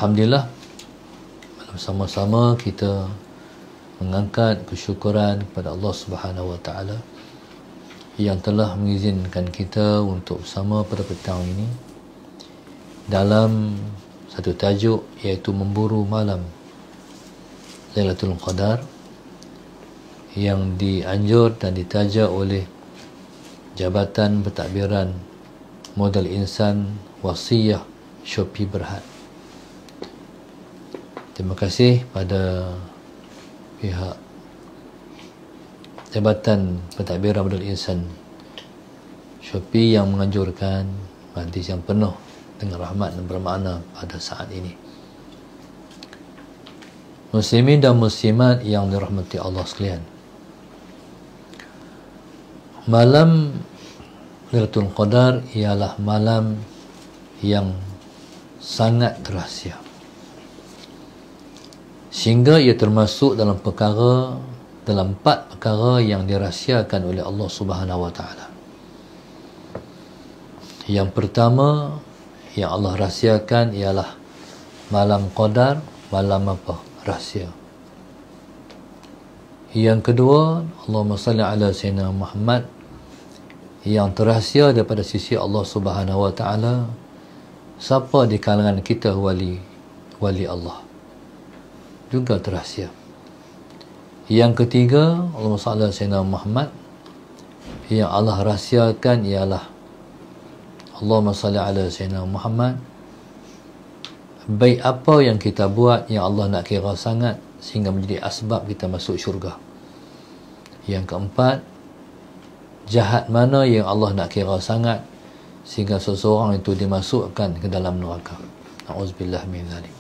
Alhamdulillah, bersama-sama kita mengangkat kesyukuran kepada Allah Subhanahu Wa Taala yang telah mengizinkan kita untuk bersama pada petang ini dalam satu tajuk, iaitu memburu malam Lailatul Qadar, yang dianjur dan ditaja oleh Jabatan Pentadbiran Modal Insan Wasiyah Shopee Berhad. Terima kasih pada pihak Jabatan Pentadbiran Modal Insan Shopee yang menganjurkan majlis yang penuh dengan rahmat dan bermakna pada saat ini. Muslimin dan muslimat yang dirahmati Allah sekalian, malam Lailatul Qadar ialah malam yang sangat rahsia, sehingga ia termasuk dalam empat perkara yang dirahsiakan oleh Allah Subhanahu Wa Taala. Yang pertama yang Allah rahsiakan ialah malam Qadar, malam apa? Rahsia. Yang kedua, Allahumma salli ala Sayyidina Muhammad, yang terahsia daripada sisi Allah Subhanahu Wa Taala, siapa di kalangan kita wali Allah, juga terahsia. Yang ketiga, Allahumma salli ala Sayyidina Muhammad, yang Allah rahsiakan ialah Allahumma salli ala Sayyidina Muhammad, baik apa yang kita buat yang Allah nak kira sangat sehingga menjadi asbab kita masuk syurga. Yang keempat, jahat mana yang Allah nak kira sangat sehingga seseorang itu dimasukkan ke dalam neraka. Na'udzubillah min dzalik.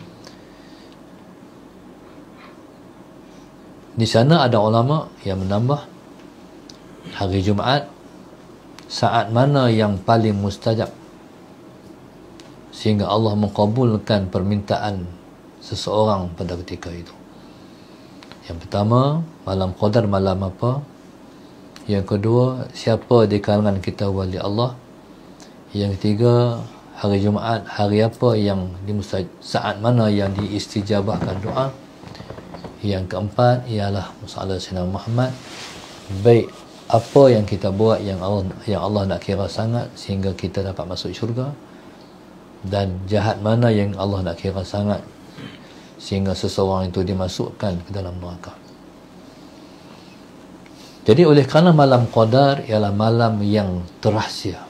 Di sana ada ulama yang menambah hari Jumaat saat mana yang paling mustajab sehingga Allah mengabulkan permintaan seseorang pada ketika itu. Yang pertama, malam Qadar malam apa? Yang kedua, siapa di kalangan kita wali Allah? Yang ketiga, hari Jumaat, hari apa yang saat mana yang diistijabahkan doa? Yang keempat ialah masalah Sayyidina Muhammad, baik apa yang kita buat yang Allah nak kira sangat sehingga kita dapat masuk syurga, dan jahat mana yang Allah nak kira sangat sehingga seseorang itu dimasukkan ke dalam neraka. Jadi oleh kerana malam Qadar ialah malam yang terahsia,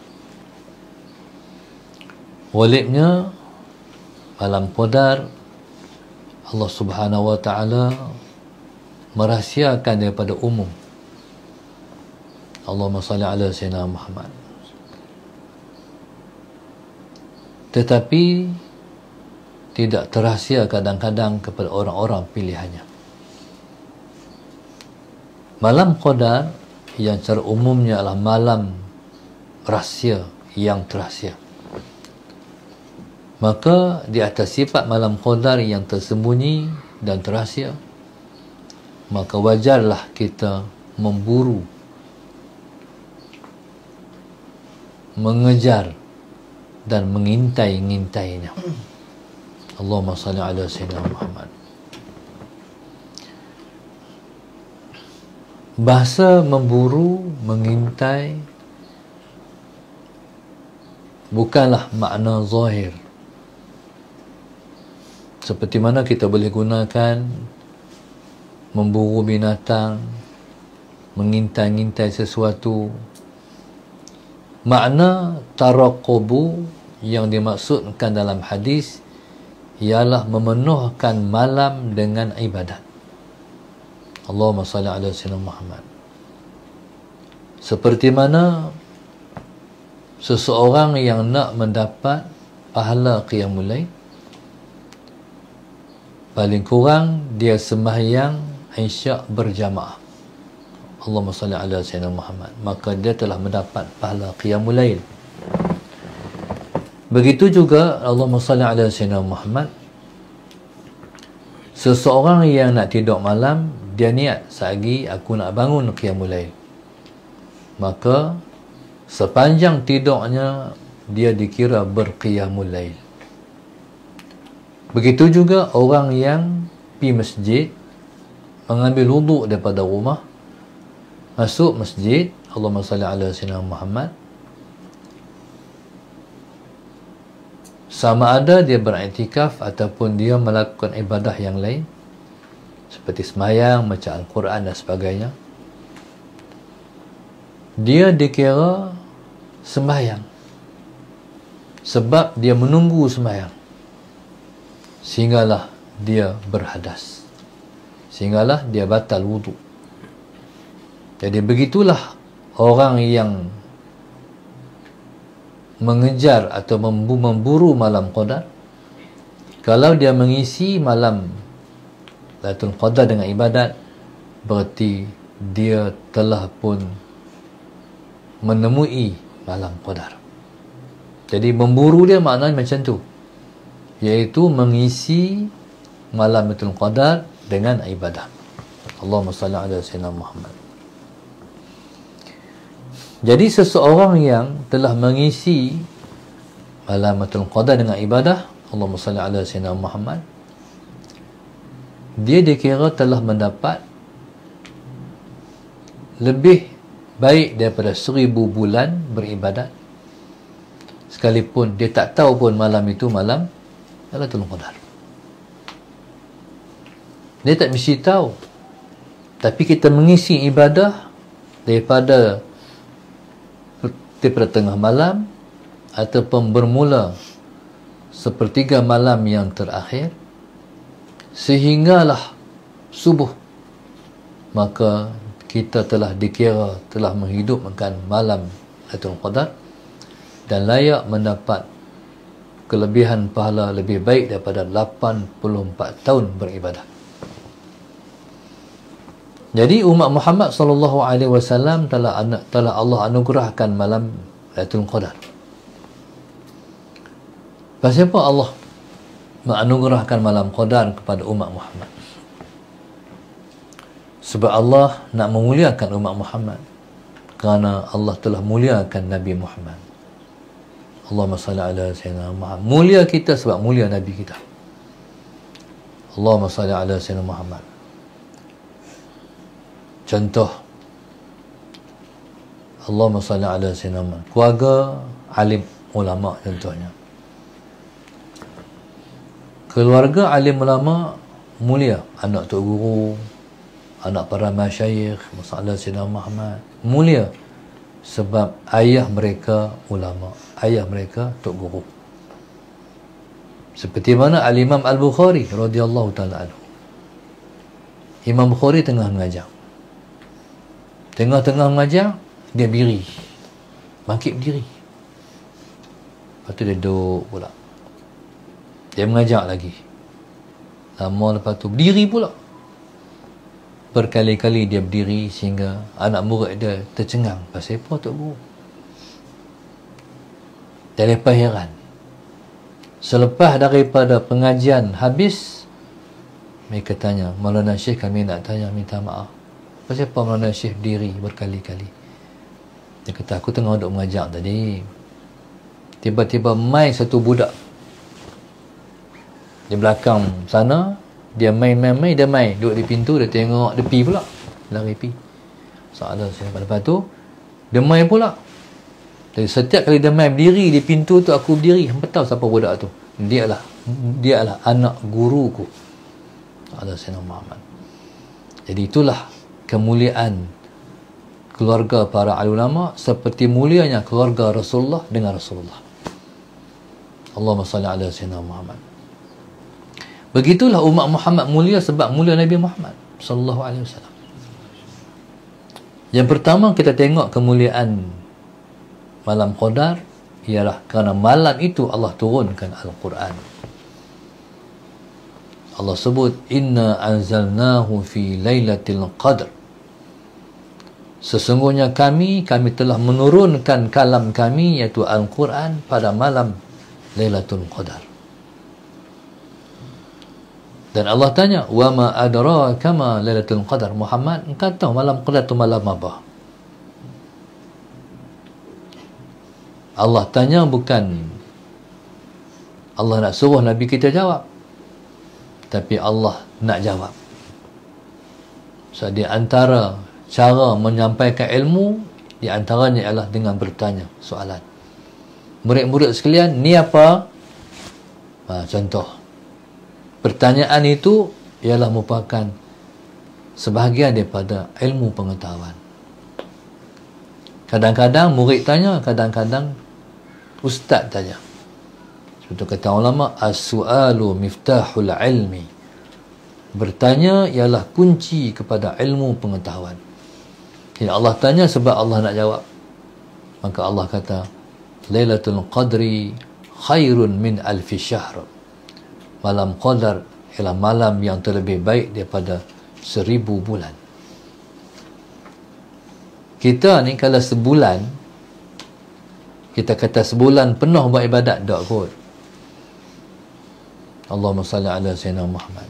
olehnya malam Qadar Allah Subhanahu Wa Taala merahsiakan daripada umum. Allahumma salli ala Sayyidina Muhammad. Tetapi tidak terahsia kadang-kadang kepada orang-orang pilihannya. Malam Qadar yang secara umumnya adalah malam rahsia yang terahsia, maka di atas sifat malam Qadar yang tersembunyi dan terahsia, maka wajarlah kita memburu, mengejar dan mengintai-ngintainya. Allahumma salli ala Sayyidina Muhammad. Bahasa memburu, mengintai bukanlah makna zahir seperti mana kita boleh gunakan memburu binatang, mengintai-ngintai sesuatu. Makna taraqubu yang dimaksudkan dalam hadis ialah memenuhkan malam dengan ibadat. Allahumma salli ala Sayyidina Muhammad. Seperti mana seseorang yang nak mendapat pahala qiyamul lail, paling kurang dia sembahyang isyak berjamaah, Allahumma salli ala Sayyidina Muhammad, maka dia telah mendapat pahala qiyamul lail. Begitu juga Allahumma salli ala Sayyidina Muhammad, seseorang yang nak tidur malam, dia niat sehari aku nak bangun qiyamul lail, maka sepanjang tidurnya dia dikira berqiyamul lail. Begitu juga orang yang pergi masjid, mengambil wuduk daripada rumah, masuk masjid, Allahumma salli ala sayyidina Muhammad, sama ada dia beriktikaf ataupun dia melakukan ibadah yang lain seperti sembahyang, baca Al-Quran dan sebagainya, dia dikira sembahyang sebab dia menunggu sembahyang sehinggalah dia berhadas, sehinggalah dia batal wuduk. Jadi begitulah orang yang mengejar atau memburu malam qadar. Kalau dia mengisi malam Lailatul Qadar dengan ibadat, berarti dia telah pun menemui malam qadar. Jadi memburu dia maknanya macam tu, iaitu mengisi malam Lailatul Qadar dengan ibadah. Allahumma salli ala sayyidina Muhammad. Jadi seseorang yang telah mengisi malam Lailatul Qadar dengan ibadah, Allahumma salli ala sayyidina Muhammad, dia dikira telah mendapat lebih baik daripada 1000 bulan beribadat, sekalipun dia tak tahu pun malam itu malam Lailatul Qadar. Dia tak mesti tahu, tapi kita mengisi ibadah daripada tengah malam ataupun bermula sepertiga malam yang terakhir sehinggalah subuh, maka kita telah dikira telah menghidupkan malam Lailatul Qadar dan layak mendapat kelebihan pahala lebih baik daripada 84 tahun beribadah. Jadi umat Muhammad sallallahu alaihi wasallam telah Allah anugerahkan malam Lailatul Qadar. Pasal apa Allah menganugerahkan malam Qadar kepada umat Muhammad? Sebab Allah nak memuliakan umat Muhammad, kerana Allah telah muliakan Nabi Muhammad. Allahumma salli ala sayyidina Muhammad. Mulia kita sebab mulia Nabi kita. Allahumma salli ala sayyidina Muhammad. Contoh, Allahumma salli ala sayyidina Muhammad, keluarga alim ulama contohnya. Keluarga alim ulama mulia, anak tok guru, anak para masyayikh, masalah sayyidina Muhammad mulia sebab ayah mereka ulama, ayah mereka tok guru. Seperti mana Al-Imam Al-Bukhari radhiyallahu taala anhu. Imam Bukhari tengah mengajar. Tengah-tengah mengajar, dia berdiri. Bangkit berdiri. Lepas tu dia duduk pula. Dia mengajar lagi. Lama lepas tu berdiri pula. Berkali-kali dia berdiri sehingga anak murid dia tercengang. Pasal apa Tok Guru? Dia lepas heran. Selepas daripada pengajian habis, mereka tanya, Maulana Syekh, kami nak tanya, minta maaf. Pasal apa Maulana Syekh berdiri berkali-kali? Dia kata, aku tengah duduk mengajar tadi. Tiba-tiba mai satu budak di belakang sana. Dia main, dia main. Duduk di pintu, dia tengok, dia pi pula. Lari pi. Soalan saya. Lepas tu, dia main pula. Jadi setiap kali dia main berdiri di pintu tu, aku berdiri. Hampa tahu siapa budak tu? Dia adalah anak guruku. Soalan Sayyidina Muhammad. Jadi itulah kemuliaan keluarga para alim ulama, seperti mulianya keluarga Rasulullah dengan Rasulullah. Allahumma salli ala Sayyidina Muhammad. Begitulah umat Muhammad mulia sebab mulia Nabi Muhammad sallallahu alaihi wasallam. Yang pertama kita tengok kemuliaan malam Qadar ialah kerana malam itu Allah turunkan Al-Quran. Allah sebut inna anzalnahu fi lailatul qadr. Sesungguhnya kami telah menurunkan kalam kami iaitu Al-Quran pada malam Lailatul Qadar. Dan Allah tanya, wa ma adraka ma Lailatul Qadar? Muhammad, engkau tahu malam Qadar itu malam apa? Allah tanya, bukan Allah nak suruh Nabi kita jawab. tapi Allah nak jawab. So di antara cara menyampaikan ilmu, di antaranya ialah dengan bertanya soalan. Murid-murid sekalian, ni apa? Contoh, pertanyaan itu ialah merupakan sebahagian daripada ilmu pengetahuan. Kadang-kadang murid tanya, kadang-kadang ustaz tanya. Seperti kata ulama, as-su'alu miftahul ilmi. Bertanya ialah kunci kepada ilmu pengetahuan. Jadi Allah tanya sebab Allah nak jawab. Maka Allah kata, Lailatul Qadri khairun min alfi syahr. Malam Qadar ialah malam yang terlebih baik daripada 1000 bulan. Kita ni kalau sebulan, kita kata sebulan penuh buat ibadat, tak kot. Allahumma salli ala Sayyidina Muhammad.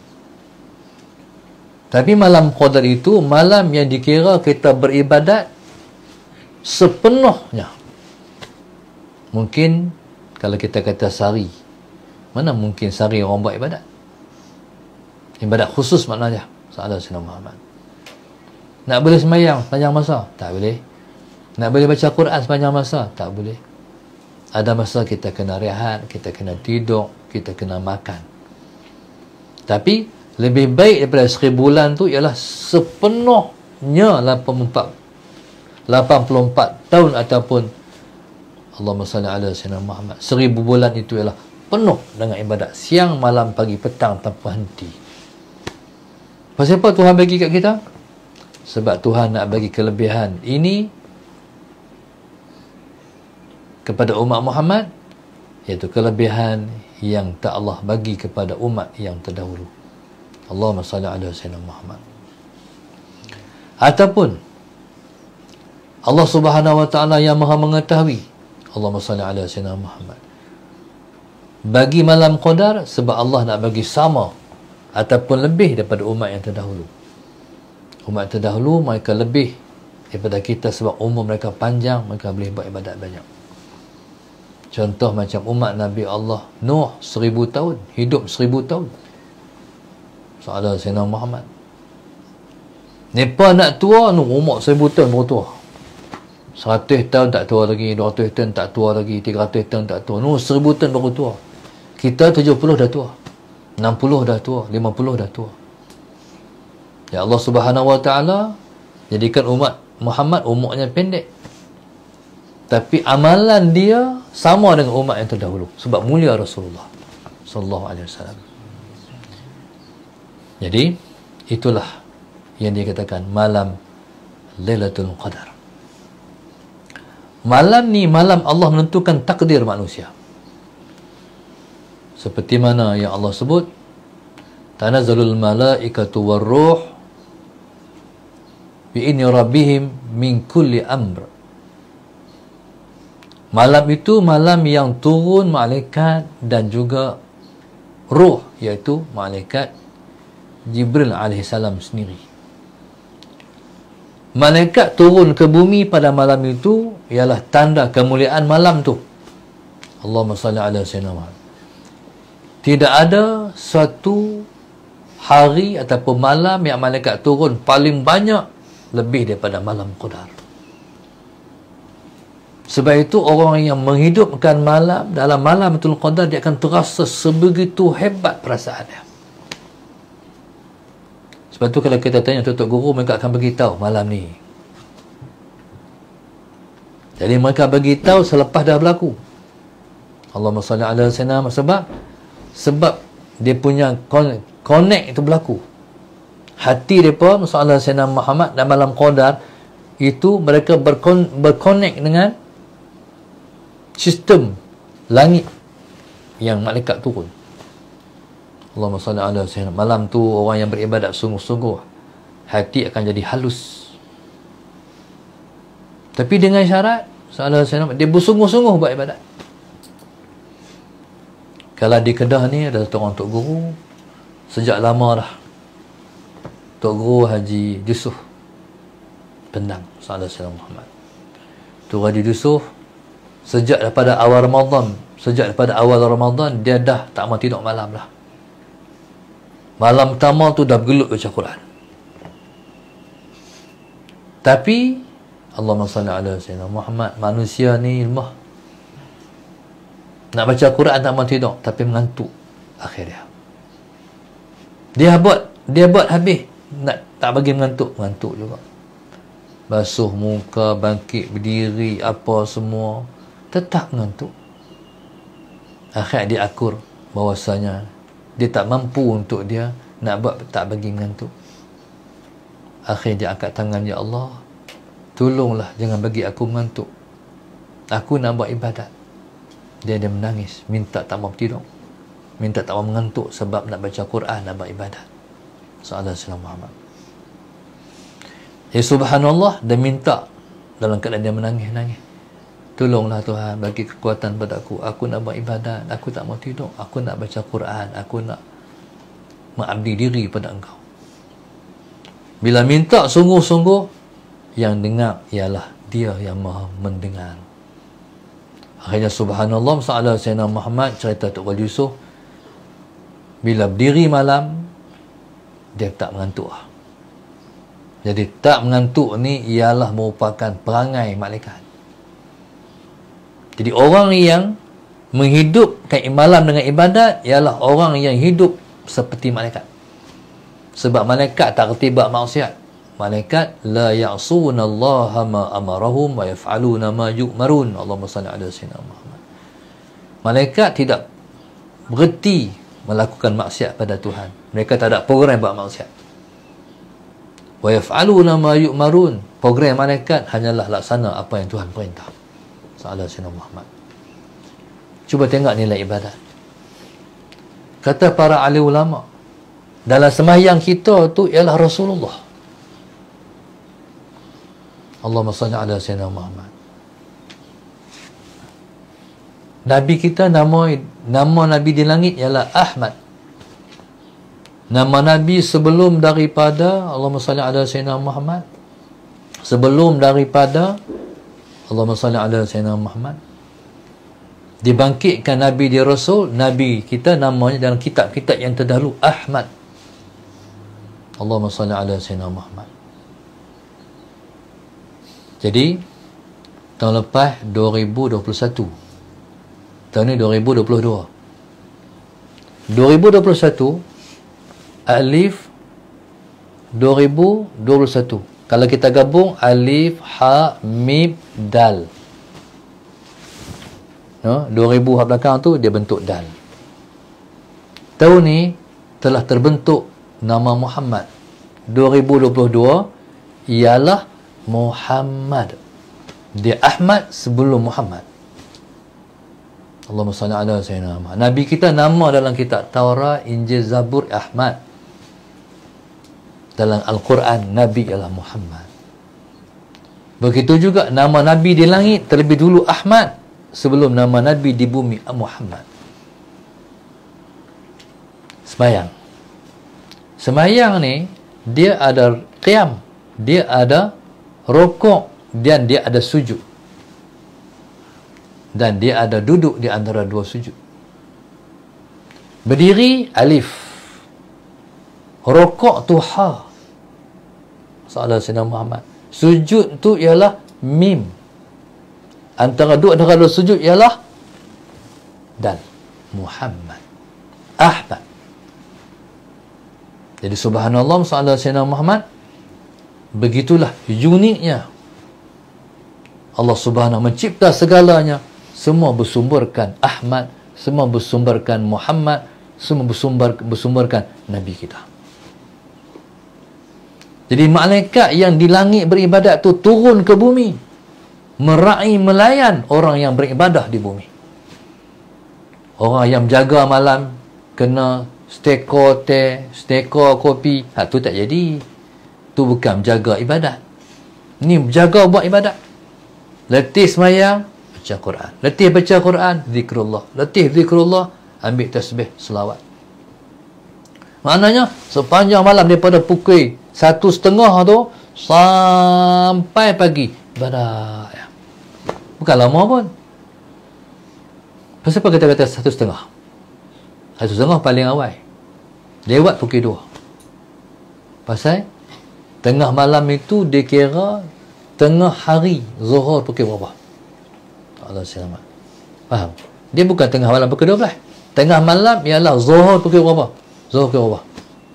Tapi malam Qadar itu malam yang dikira kita beribadat sepenuhnya. Mungkin kalau kita kata sehari, mana mungkin sehari orang buat ibadat? Ibadat khusus maknanya Salat Sayyidina Muhammad. Nak boleh sembahyang sepanjang masa? Tak boleh. Nak boleh baca Quran sepanjang masa? Tak boleh. Ada masa kita kena rehat, kita kena tidur, kita kena makan. Tapi lebih baik daripada 1000 bulan tu ialah sepenuhnya 84 tahun ataupun Allahumma salli ala Sayyidina Muhammad. 1000 bulan itu ialah penuh dengan ibadat siang, malam, pagi, petang tanpa henti. Pasal apa Tuhan bagi kat kita? Sebab Tuhan nak bagi kelebihan ini kepada umat Muhammad, iaitu kelebihan yang tak Allah bagi kepada umat yang terdahulu. Allahumma salli ala Sayyidina Muhammad. Ataupun Allah Subhanahu wa taala yang Maha mengetahui, Allahumma salli ala Sayyidina Muhammad, bagi malam Qadar sebab Allah nak bagi sama ataupun lebih daripada umat yang terdahulu. Umat terdahulu mereka lebih daripada kita sebab umur mereka panjang, mereka boleh buat ibadat banyak. Contoh macam umat Nabi Allah Nuh 1000 tahun, hidup 1000 tahun. Soalan Sayyidina Muhammad. Mereka nak tua, Nuh umur 1000 tahun baru tua. 100 tahun tak tua lagi, 200 tahun tak tua lagi, 300 tahun tak tua. Nuh 1000 tahun baru tua. Kita 70 dah tua, 60 dah tua, 50 dah tua. Ya Allah Subhanahu wa taala jadikan umat Muhammad umurnya pendek, tapi amalan dia sama dengan umat yang terdahulu sebab mulia Rasulullah sallallahu alaihi wasallam. Jadi itulah yang dikatakan malam Lailatul Qadar. Malam ni malam Allah menentukan takdir manusia. Seperti mana yang Allah sebut, tanazzalul malaikatu warruh bi'ini rabbihim min kulli amr. Malam itu malam yang turun malaikat dan juga ruh, iaitu malaikat Jibril alaihissalam sendiri. Malaikat turun ke bumi pada malam itu ialah tanda kemuliaan malam tu. Allahumma salli ala Sayyidina Muhammad. Tidak ada suatu hari ataupun malam yang malaikat turun paling banyak lebih daripada malam Qadar. Sebab itu orang yang menghidupkan malam dalam malam Lailatul Qadar, dia akan terasa sebegitu hebat perasaannya. Sebab tu kalau kita tanya tutup guru, mereka akan beritahu malam ni. Jadi mereka beritahu selepas dah berlaku. Allahumma salli ala Sayyidina Muhammad. Sebab dia punya connect itu berlaku. Hati mereka masalah Sayyidina Muhammad dan malam Qadar itu mereka berconnect dengan sistem langit yang malaikat turun. Allahumma salli ala Sayyidina. Malam tu orang yang beribadat sungguh-sungguh, hati akan jadi halus. Tapi dengan syarat Sayyidina Sayyidina dia bersungguh-sungguh buat ibadat. Kalau di Kedah ni ada satu orang Tok Guru sejak lama dah, Tok Guru Haji Yusuf Pendang Sayyidina Muhammad. Tok Haji Yusuf sejak daripada awal Ramadan dia dah tak mau tidur malam lah. Malam pertama tu dah bergelut baca Quran. Tapi Allahumma salli ala sayyidina Muhammad, manusia ni lemah. Nak baca Quran tak mau tidur, tapi mengantuk akhirnya. Dia buat habis, nak tak bagi mengantuk juga. Basuh muka, bangkit berdiri, apa semua, tetap mengantuk. Akhirnya dia akur bahawasanya dia tak mampu untuk dia nak buat, tak bagi mengantuk. Akhirnya dia angkat tangan, ya Allah, tolonglah jangan bagi aku mengantuk, aku nak buat ibadat. Dia menangis, minta tak mau tidur, minta tak mau mengantuk sebab nak baca Quran, nak buat ibadat. Sallallahu Muhammad. Ya subhanallah, dia minta dalam keadaan dia menangis, tolonglah Tuhan, bagi kekuatan pada aku nak buat ibadat, aku tak mau tidur, aku nak baca Quran, aku nak mengabdi diri pada Engkau. Bila minta sungguh-sungguh, yang dengar ialah Dia yang Maha mendengar. Akhirnya subhanallah, sallallahu Sayyidina Muhammad, cerita Tok Wali Yusof, bila berdiri malam, dia tak mengantuk. Jadi tak mengantuk ni ialah merupakan perangai malaikat. Jadi orang yang menghidupkan malam dengan ibadat ialah orang yang hidup seperti malaikat. Sebab malaikat tak reti buat maksiat. Malaikat la ya'sunallaha ma amarahum wa yaf'aluna ma yu'marun. Allahumma salli ala sayyidina Muhammad. Malaikat tidak berhenti melakukan maksiat pada Tuhan. Mereka tak ada program buat maksiat. Wa yaf'aluna ma yu'marun. Program malaikat hanyalah laksana apa yang Tuhan perintah. Sallallahu alaihi Muhammad. Cuba tengok nilai ibadat. Kata para ahli ulama, dalam sembahyang kita tu ialah Rasulullah. Allahumma salli ala sayyidina Muhammad. Nabi kita, nama Nabi di langit ialah Ahmad. Nama Nabi sebelum daripada Allahumma salli ala sayyidina Muhammad, sebelum daripada Allahumma salli ala sayyidina Muhammad, dibangkitkan Nabi di Rasul, Nabi kita namanya dalam kitab-kitab yang terdahulu Ahmad. Allahumma salli ala sayyidina Muhammad. Jadi tahun lepas 2021, tahun ni 2022. 2021 alif 2021. Kalau kita gabung alif ha mim dal, no, 2000 hak belakang tu dia bentuk dal. Tahun ni telah terbentuk nama Muhammad. 2022 ialah Muhammad. Dia Ahmad sebelum Muhammad. Allahumma salli ala sayyidina Muhammad. Nabi kita nama dalam kitab Taurat, Injil, Zabur Ahmad. Dalam Al-Quran Nabi ialah Muhammad. Begitu juga nama Nabi di langit terlebih dulu Ahmad sebelum nama Nabi di bumi Muhammad. Sembahyang ni dia ada qiyam, dia ada rukuk, dan dia ada sujud, dan dia ada duduk di antara dua sujud. Berdiri alif, rukuk tu ha, sallallahu alaihi Muhammad. Sujud tu ialah mim. Antara dua sujud ialah dal, Muhammad, Ahmad. Jadi subhanallah, sallallahu alaihi Muhammad. Begitulah uniknya Allah Subhanahu mencipta segalanya. Semua bersumberkan Ahmad, semua bersumberkan Muhammad, semua bersumberkan Nabi kita. Jadi malaikat yang di langit beribadat tu turun ke bumi, melayan orang yang beribadah di bumi. Orang yang jaga malam kena steko teh, steko kopi, tu tak jadi. Tu bukan menjaga ibadat. Ni menjaga buat ibadat. Letih semayang, baca Quran. Letih baca Quran, zikrullah. Letih zikrullah, ambil tasbih, selawat. Maknanya sepanjang malam daripada pukul 1:30 tu sampai pagi ibadat. Bukan lama pun. Kenapa kita kata 1:30? 1:30 paling awal. Lewat pukul 2. Pasal tengah malam itu dikira tengah hari, Zuhur pukul berapa? Allah selamat. Faham? Dia bukan tengah malam pukul 12. Tengah malam ialah Zuhur pukul berapa? Zuhur pukul berapa?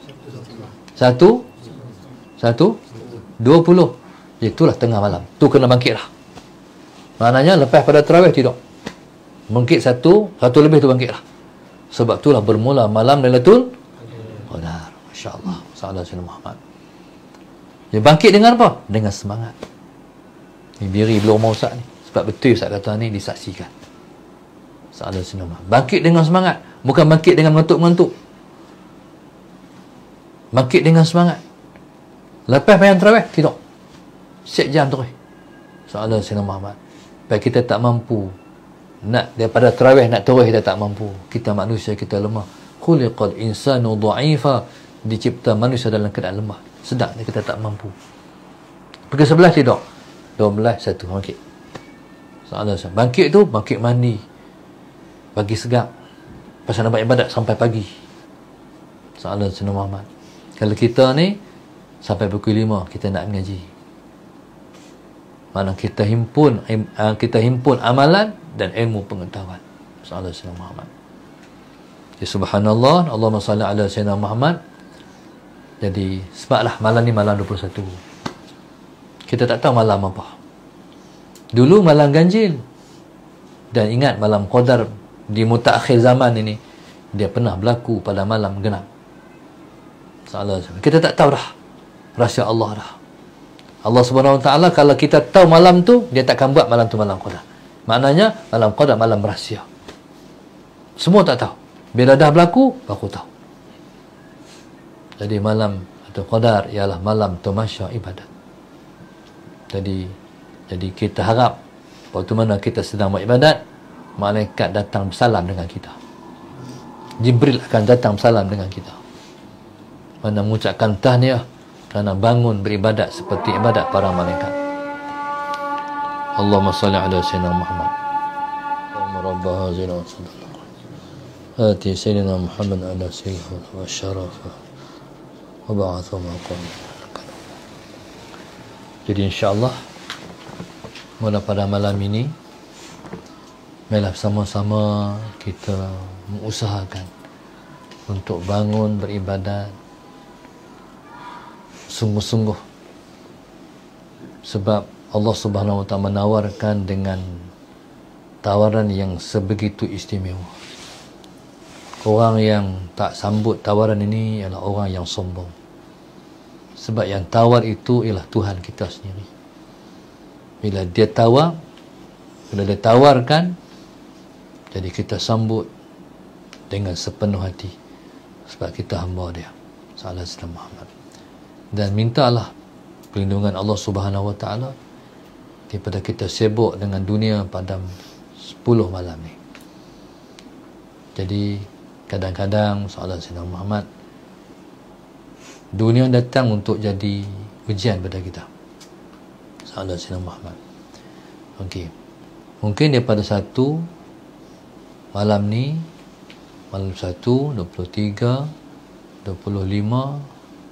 1:20. Itulah tengah malam. Tu kena bangkit lah. Maknanya lepas pada tarawih tidak. Bangkit satu lebih tu bangkit lah. Sebab itulah bermula malam Lailatul Qadar. Masya-Allah. Sallallahu alaihi Muhammad. Dia bangkit dengan apa? Dengan semangat. Ni diri belum mau Ustaz ni. Sebab betul Ustaz kata ni disaksikan. Sallallahu alaihi Muhammad. Bangkit dengan semangat, bukan bangkit dengan mengantuk-mengantuk. Bangkit dengan semangat. Lepas bayang tarawih tidak. Siap jam terus. Sallallahu alaihi Muhammad. Sebab kita tak mampu nak daripada tarawih nak terus, kita tak mampu. Kita manusia, kita lemah. Khuliqal insanu dha'ifa. Dicipta manusia dalam keadaan lemah. Sedang kita tak mampu. Pukul 11 tidak. 12 1 bangkit. Sallallahu. Bangkit tu bangkit mandi. Pagi segap. Pasal nak buat ibadat sampai pagi. Sallallahu Muhammad. Kalau kita ni sampai pukul 5 kita nak mengaji. Mana kita himpun amalan dan ilmu pengetahuan. Sallallahu Muhammad. Ya subhanallah, Allahumma salli ala sayyidina Muhammad. Jadi sebablah malam ni malam 21. Kita tak tahu malam apa. Dulu malam ganjil. Dan ingat malam Qadar di mutakhir zaman ini dia pernah berlaku pada malam genap. Kita tak tahu dah rahsia Allah dah. Allah Subhanahu Wa Taala kalau kita tahu malam tu, dia takkan buat malam tu malam Qadar. Maknanya malam Qadar malam rahsia. Semua tak tahu. Bila dah berlaku baru tahu. Jadi malam atau Qadar ialah malam tamasya ibadat. Jadi kita harap waktu mana kita sedang buat ibadat, malaikat datang bersalam dengan kita. Jibril akan datang bersalam dengan kita. Mana mengucapkan tahniah kerana bangun beribadat seperti ibadat para malaikat. Allahumma salli ala sayyidina Muhammad. Allahumma rabb hazina wa sallallahu. Ati sayyidina Muhammad ala sayyidina wa syarafa wa ba'athu maqam. Jadi insya-Allah mula pada malam ini marilah sama-sama kita mengusahakan untuk bangun beribadat sungguh-sungguh, sebab Allah Subhanahu Wa Taala menawarkan dengan tawaran yang sebegitu istimewa. Orang yang tak sambut tawaran ini ialah orang yang sombong, sebab yang tawar itu ialah Tuhan kita sendiri. Bila dia tawar, bila dia tawarkan, jadi kita sambut dengan sepenuh hati, sebab kita hamba dia. Sallallahu alaihi Muhammad. Dan mintalah perlindungan Allah Subhanahu Wa Taala daripada kita sibuk dengan dunia pada 10 malam ni. Jadi kadang-kadang sallallahu alaihi Muhammad, dunia datang untuk jadi ujian pada kita. Sallallahu alaihi Muhammad. Okey. Mungkin daripada satu malam ni, malam 1, 23, 25,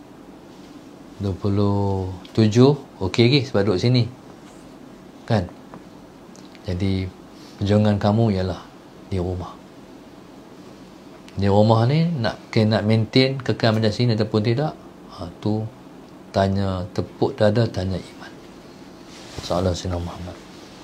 27, okey lagi sebab duduk sini. Kan? Jadi perjuangan kamu ialah di rumah. Di rumah ni nak maintain kekal macam sini ataupun tidak, tu tanya tepuk dada, tanya iman. Sallallahu alaihi Muhammad.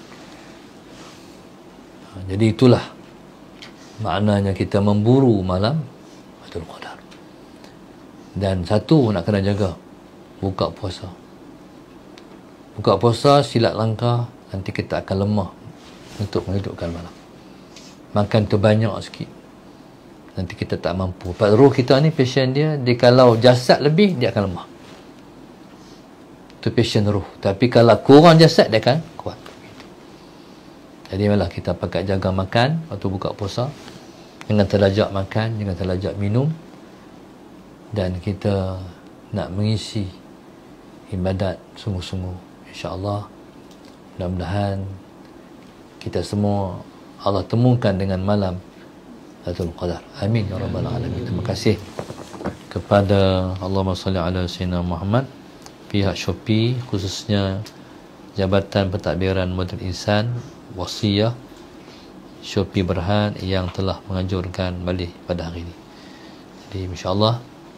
Jadi itulah maknanya kita memburu malam Lailatul Qadar. Dan satu nak kena jaga, buka puasa. Buka puasa silap langkah, nanti kita akan lemah untuk menghidupkan malam. Makan tu banyak sikit, nanti kita tak mampu. Sebab roh kita ni passion dia kalau jasad lebih, dia akan lemah. Itu passion roh. Tapi kalau kurang jasad, dia akan kuat. Jadi malah kita pakai jaga makan waktu buka puasa. Jangan terlajak makan, jangan terlajak minum. Dan kita nak mengisi ibadat sungguh-sungguh. InsyaAllah, mudah-mudahan kita semua Allah temukan dengan malam Lailatul Qadar. Amin ya rabbal alamin. Terima kasih. kepada Allahumma salli ala Sayyidina Muhammad, pihak Shopee, khususnya Jabatan Pentadbiran Modern Insan Wasiyah Shopee Berhad yang telah menganjurkan balik pada hari ini. Jadi insya-Allah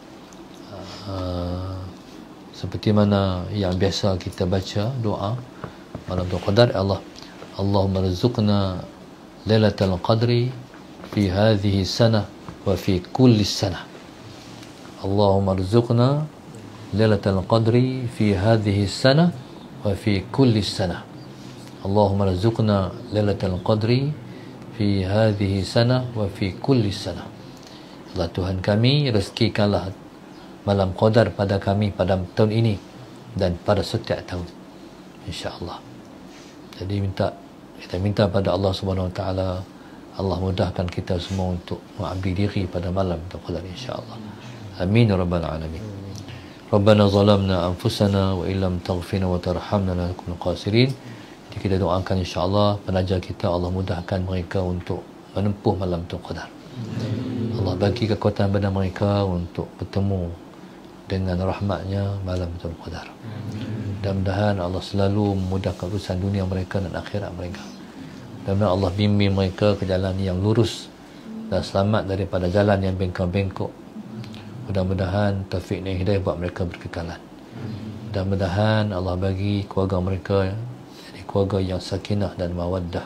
seperti mana yang biasa kita baca doa malam Qadar, Allahumma rizqna lailatul qadri fi hadhihi sanah wa fi kulli sanah. Allahumma rizqna lailatul qadri fi hadhihi sanah wa fi kulli sanah. Allahumma rizqna lailatul qadri fi hadhihi sanah wa fi kulli sanah. Allah Tuhan kami, rezekikanlah malam qadar pada kami pada tahun ini dan pada setiap tahun, insya-Allah. Jadi kita minta pada Allah Subhanahu Wa Taala, Allah mudahkan kita semua untuk mengabdi diri pada malam qadar, insya-Allah. Amin ya rabbal alamin. Rabbana zalamna anfusana wa illam taghfir wa tarhamna lanakunanna khasirin. Jadi kita doakan insya-Allah penaja kita, Allah mudahkan mereka untuk menempuh malam qadar. Allah bagi kekuatan pada mereka untuk bertemu dengan rahmatnya malam qadar. Mudah-mudahan Allah selalu memudahkan urusan dunia mereka dan akhirat mereka. Mudah-mudahan Allah bimbing mereka ke jalan yang lurus dan selamat daripada jalan yang bengkok-bengkok. Mudah-mudahan taufik dan hidayah buat mereka berkekalan. Mudah-mudahan Allah bagi keluarga mereka jadi keluarga yang sakinah dan mawaddah.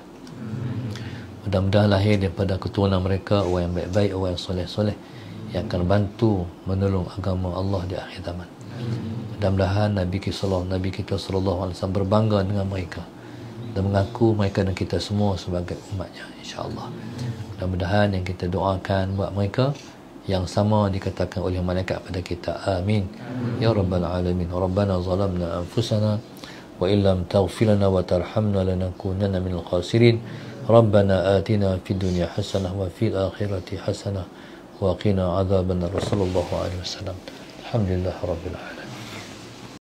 Mudah-mudahan lahir daripada keturunan mereka orang yang baik-baik, orang yang soleh-soleh, yang akan bantu menolong agama Allah di akhir zaman. Mudah-mudahan Nabi kita sallallahu alaihi wasallam berbangga dengan mereka dan mengaku mereka dan kita semua sebagai umatnya, insya-Allah. Mudah-mudahan yang kita doakan buat mereka yang sama dikatakan oleh malaikat pada kita. Amin. Ya rabbal alamin. Rabbana zalamna anfusana wa illam taghfir lana wa tarhamna lanakunanna minal khasirin. Rabbana atina fid dunya hasanah wa fil akhirati hasanah wa qina adzabannar. Sallallahu alaihi wasallam. Alhamdulillah rabbil alamin.